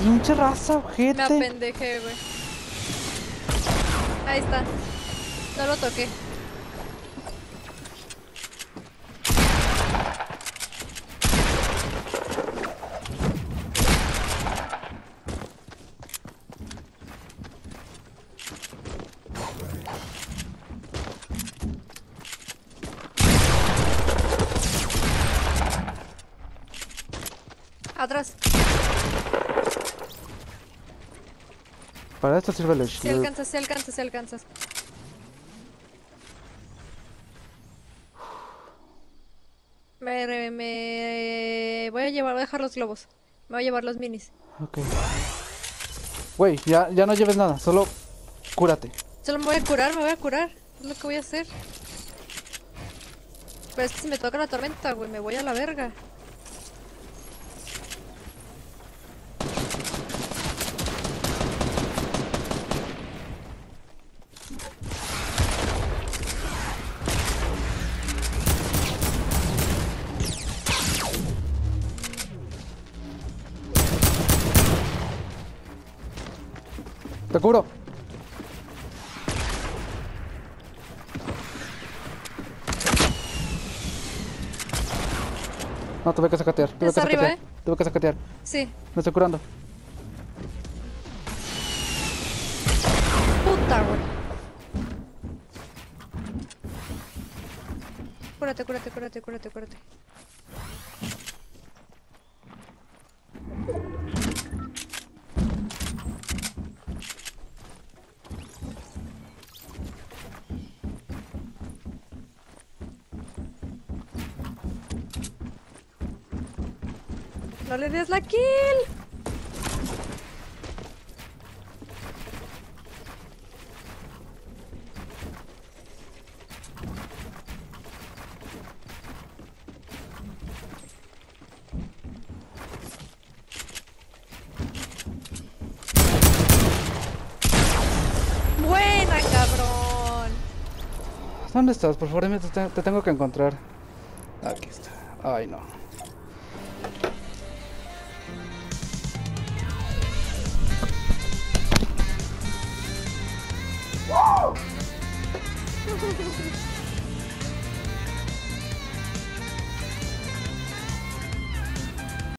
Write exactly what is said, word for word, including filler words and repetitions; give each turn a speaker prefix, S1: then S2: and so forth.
S1: Pinche raza,
S2: Me
S1: ojete.
S2: apendejé, güey. Ahí está. No lo toqué. Atrás.
S1: Para esto sirve el
S2: Si
S1: shield.
S2: alcanzas, si alcanzas, si alcanzas. Me, me voy a llevar, voy a dejar los globos. Me voy a llevar los minis.
S1: Ok. Güey, ya, ya no lleves nada, solo cúrate.
S2: Solo me voy a curar, me voy a curar. Es lo que voy a hacer. Pero es que si me toca la tormenta, güey, me voy a la verga.
S1: Te curo. No, tuve que sacatear. Tuve que
S2: Está arriba,
S1: sacatear.
S2: ¿eh?
S1: Tuve que sacatear.
S2: Sí.
S1: Me estoy curando.
S2: Puta, güey. Cúrate, cúrate, cúrate, cúrate, cúrate. No le des la kill. Buena, cabrón.
S1: ¿Dónde estás? Por favor, dime, te, te tengo que encontrar. Aquí está. Ay, no.